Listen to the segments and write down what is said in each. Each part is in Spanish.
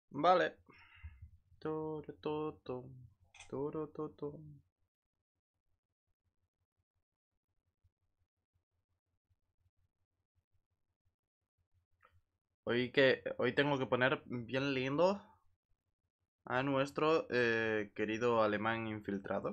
Vale. Turu, tu, tu. Turu, tu, tu. Hoy tengo que poner bien lindo a nuestro querido alemán infiltrado.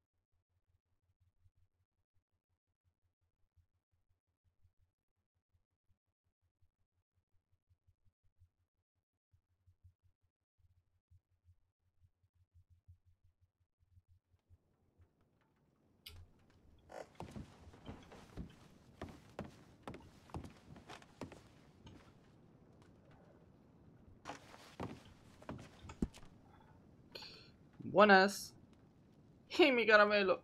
Buenas. ¡Y mi caramelo!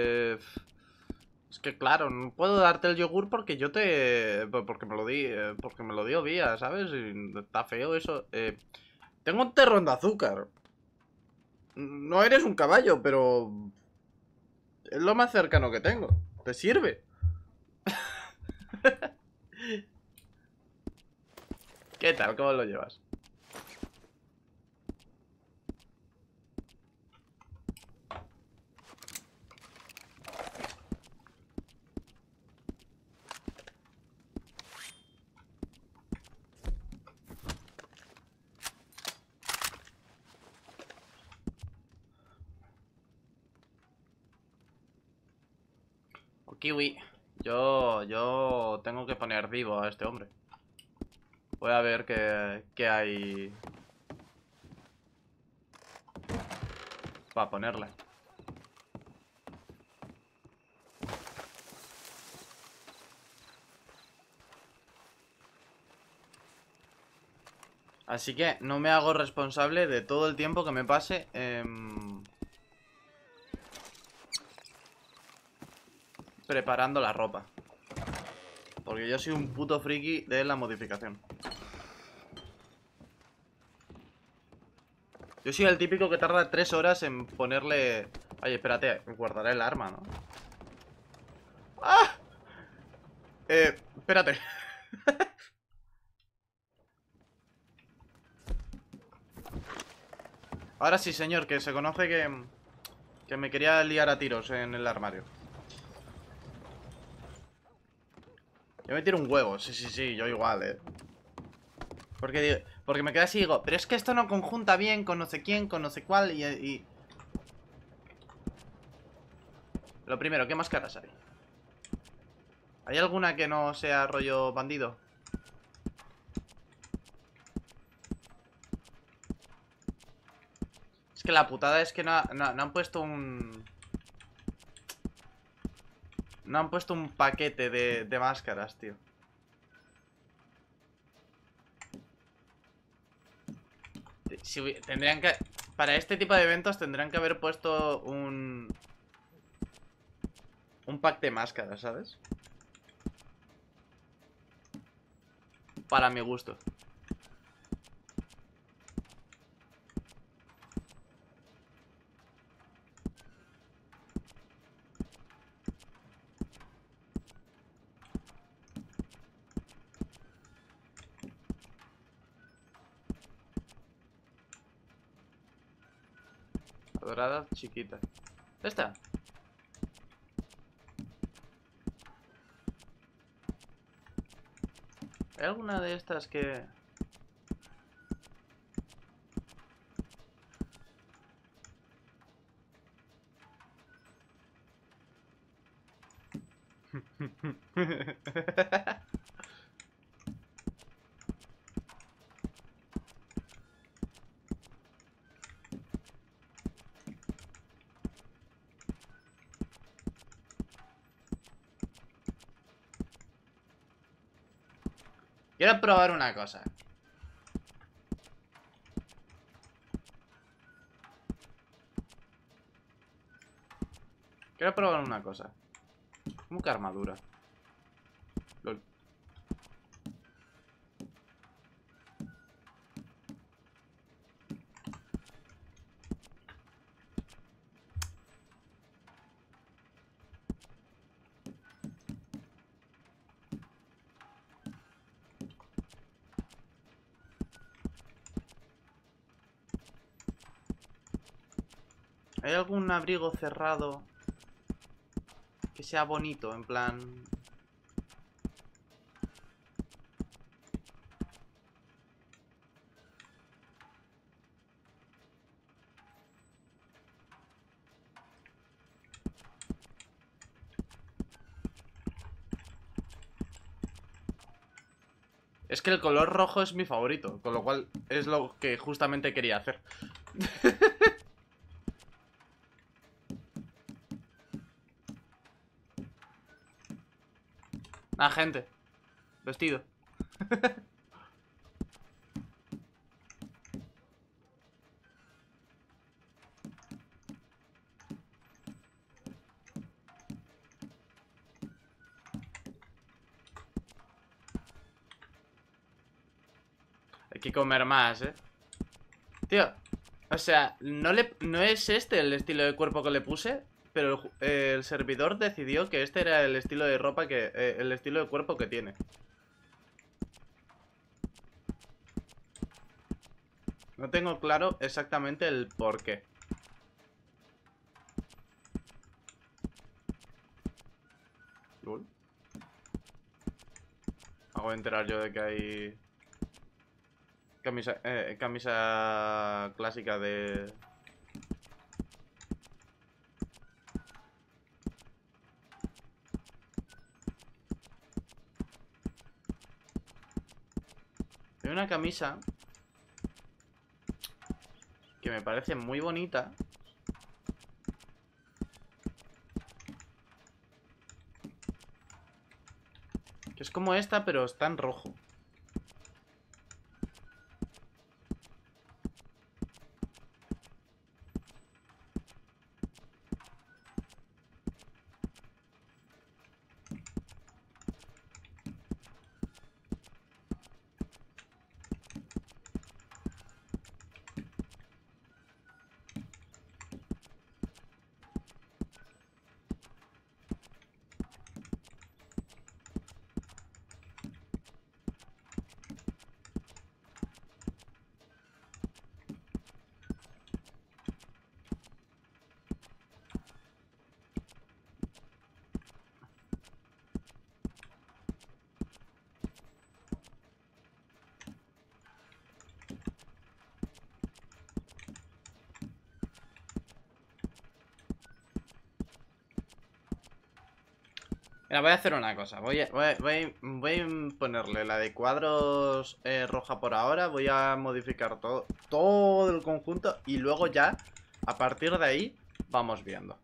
Es que claro, no puedo darte el yogur porque yo te... Porque me lo di... Porque me lo dio Vía, ¿sabes? Y está feo eso. Tengo un terrón de azúcar. No eres un caballo, pero... Es lo más cercano que tengo. ¿Te sirve? ¿Qué tal? ¿Cómo lo llevas? Oh, Kiwi. Yo tengo que poner vivo a este hombre. Voy a ver qué hay para ponerle. Así que no me hago responsable de todo el tiempo que me pase preparando la ropa. Porque yo soy un puto friki de la modificación. Yo soy el típico que tarda 3 horas en ponerle... Oye, espérate, guardaré el arma, ¿no? ¡Ah! Espérate. Ahora sí, señor, que se conoce que me quería liar a tiros en el armario. Yo me tiro un huevo, sí, sí, sí, yo igual, Porque me quedé así y digo, pero es que esto no conjunta bien con no sé quién, con no sé cuál y... Lo primero, ¿qué máscaras hay? ¿Hay alguna que no sea rollo bandido? Es que la putada es que no han puesto un... No han puesto un paquete de máscaras, tío. Tendrían que... Para este tipo de eventos tendrían que haber puesto un pack de máscaras, ¿sabes? Para mi gusto. Dorada chiquita. ¿Esta? ¿Hay alguna de estas que...? Quiero probar una cosa. Quiero probar una cosa. ¿Cómo que armadura? Lol. ¿Hay algún abrigo cerrado que sea bonito? En plan... Es que el color rojo es mi favorito, con lo cual es lo que justamente quería hacer. Ah, gente. Vestido. Hay que comer más, ¿eh? Tío, o sea, no es este el estilo de cuerpo que le puse, pero el servidor decidió que este era el estilo de ropa que... el estilo de cuerpo que tiene. No tengo claro exactamente el por qué. ¿Lol? Hago de enterar yo de que hay... camisa clásica de... Hay una camisa que me parece muy bonita. Que es como esta, pero está en rojo. Mira, voy a hacer una cosa. Voy a ponerle la de cuadros roja por ahora. Voy a modificar todo el conjunto. Y luego ya, a partir de ahí, vamos viendo.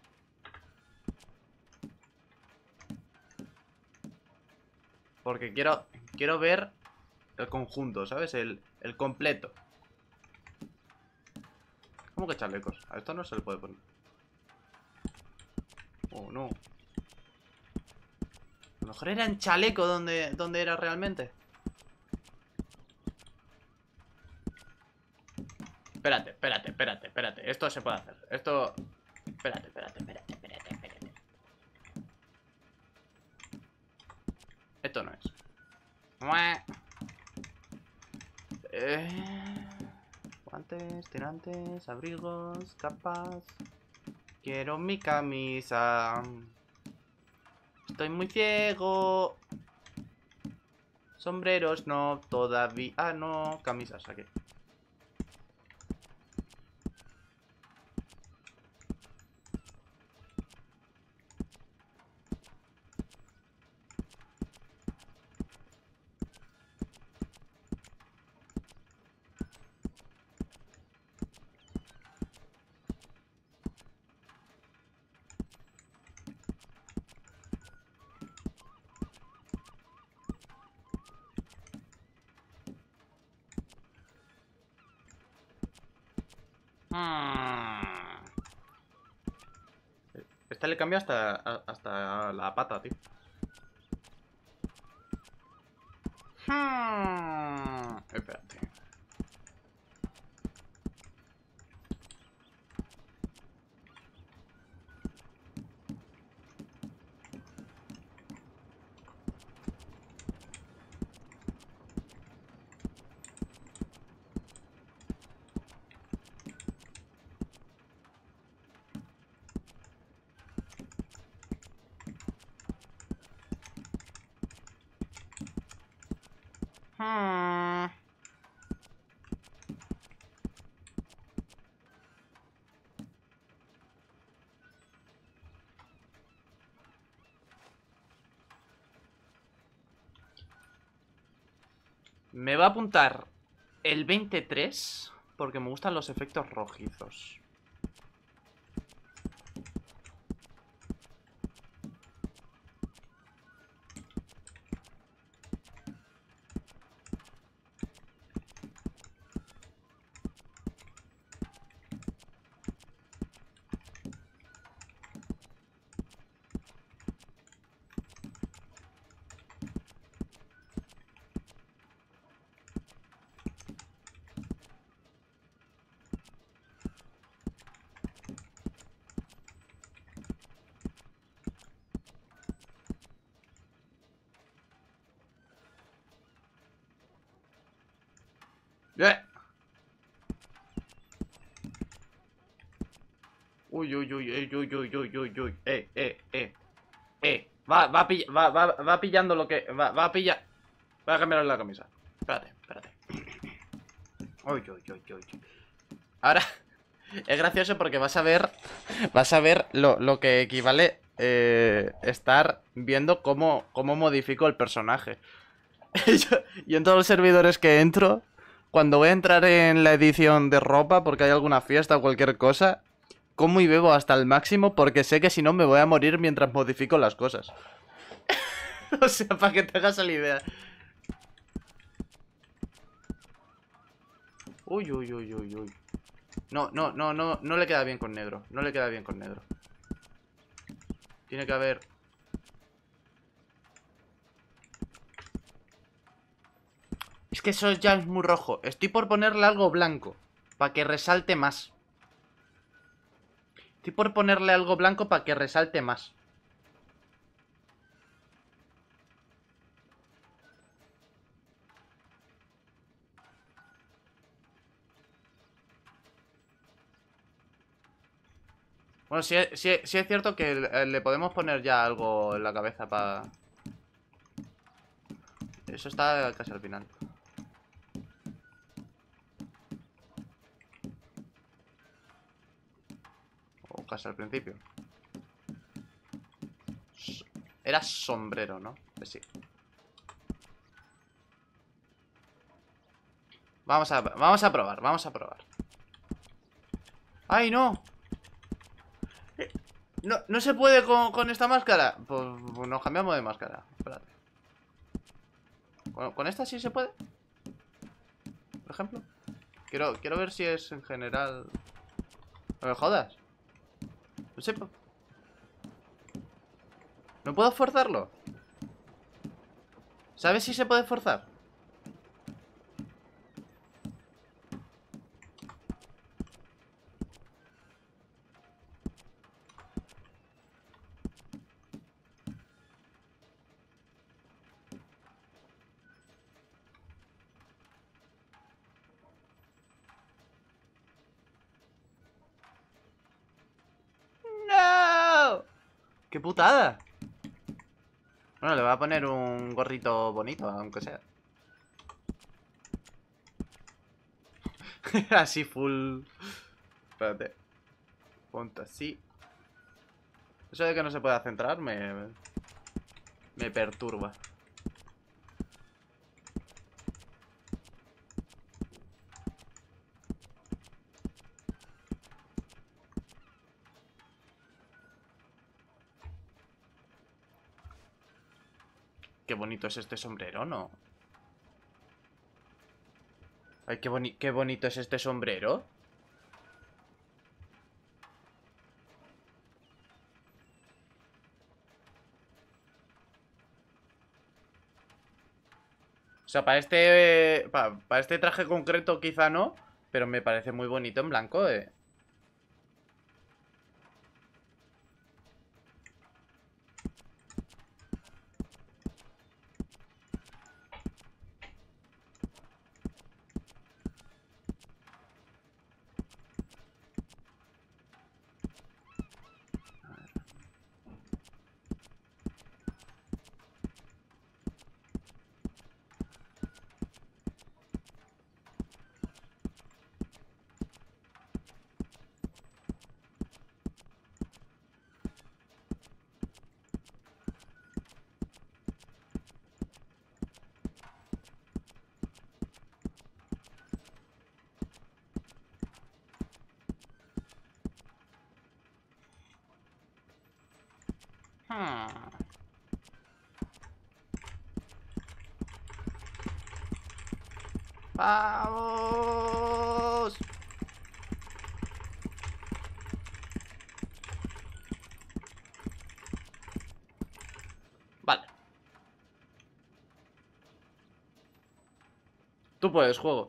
Porque quiero ver el conjunto, ¿sabes? El completo. ¿Cómo que chalecos? A esto no se le puede poner. Oh, no. A lo mejor era en chaleco donde era realmente. Espérate. Esto se puede hacer. Esto... Espérate. Esto no es. Guantes, tirantes, abrigos, capas. Quiero mi camisa. Estoy muy ciego. Sombreros no, todavía. Ah, no, camisas aquí. Esta le cambia hasta la pata, tío. Espérate. Me va a apuntar el 23 porque me gustan los efectos rojizos. ¡Eh! Uy, uy, uy, uy, uy, uy, uy, uy, uy. Va pillando lo que... Va a pillar... Voy a cambiarle la camisa. Espérate, espérate. Uy, uy, uy, uy, uy. Ahora... Es gracioso porque vas a ver... Vas a ver lo que equivale... estar viendo cómo modifico el personaje. Yo en todos los servidores que entro... Cuando voy a entrar en la edición de ropa porque hay alguna fiesta o cualquier cosa... Como y bebo hasta el máximo porque sé que si no me voy a morir mientras modifico las cosas. O sea, para que te hagas la idea. Uy, uy, uy, uy, uy. No, no, no, no, no le queda bien con negro. No le queda bien con negro. Tiene que haber... Es que eso ya es muy rojo. Estoy por ponerle algo blanco para que resalte más. Estoy por ponerle algo blanco para que resalte más. Bueno, sí, es cierto que le podemos poner ya algo en la cabeza para... Eso está casi al final. O casi al principio. Era sombrero, ¿no? Pues sí. Vamos a probar, vamos a probar. ¡Ay, no! No se puede con esta máscara. Pues nos cambiamos de máscara. Espérate. ¿Con esta sí se puede? Por ejemplo. Quiero ver si es en general. No me jodas. No sé. ¿No puedo forzarlo? ¿Sabes si se puede forzar? ¡No! ¡Qué putada! Bueno, le voy a poner un gorrito bonito, aunque sea. Así full. Espérate. Ponte así. Eso de que no se pueda centrar me perturba. Qué bonito es este sombrero, ¿no? Ay, qué bonito es este sombrero. O sea, para para este traje concreto quizá no, pero me parece muy bonito en blanco, eh. ¡Vamos! Vale. Tú puedes, juego.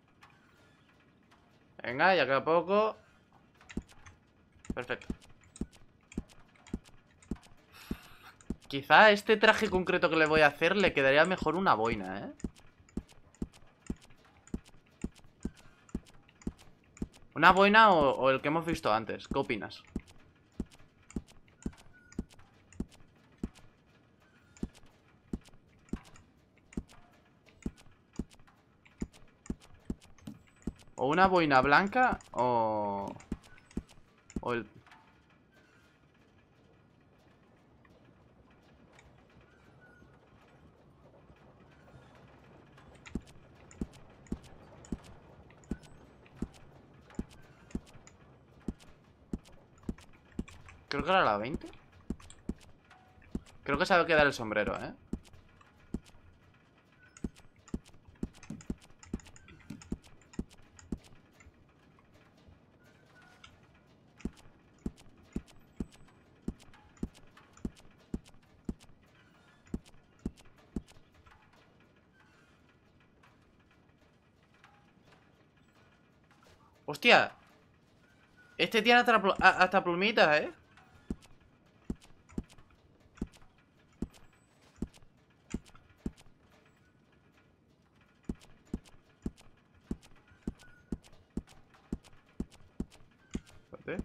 Venga, ya queda poco. Perfecto. Quizá a este traje concreto que le voy a hacer le quedaría mejor una boina, ¿eh? ¿Una boina o el que hemos visto antes? ¿Qué opinas? O una boina blanca o el... Creo que era la 20. Creo que sabe quedar el sombrero, ¿eh? ¡Hostia! Este tiene hasta plumitas, ¿eh? Espérate.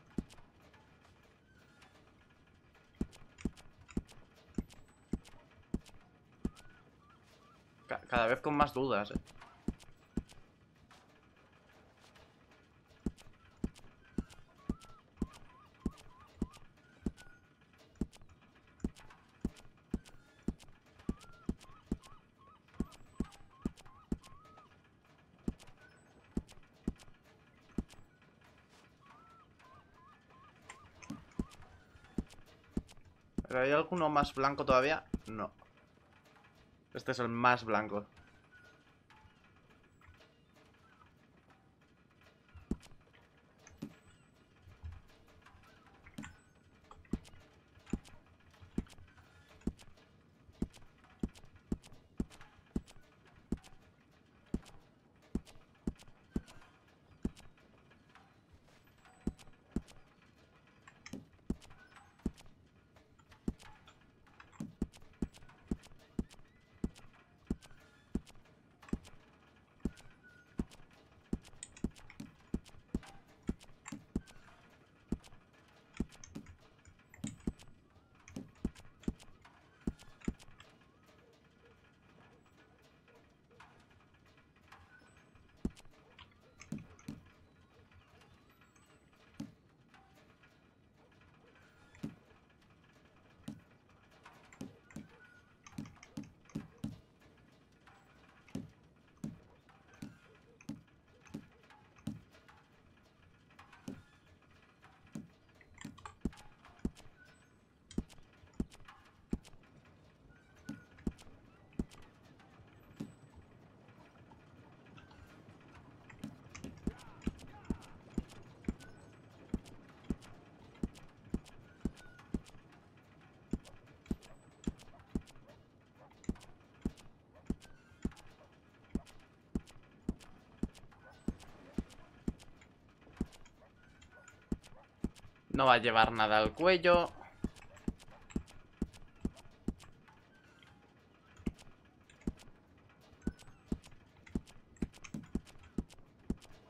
Cada vez con más dudas, ¿eh? ¿Pero hay alguno más blanco todavía? No. Este es el más blanco. No va a llevar nada al cuello.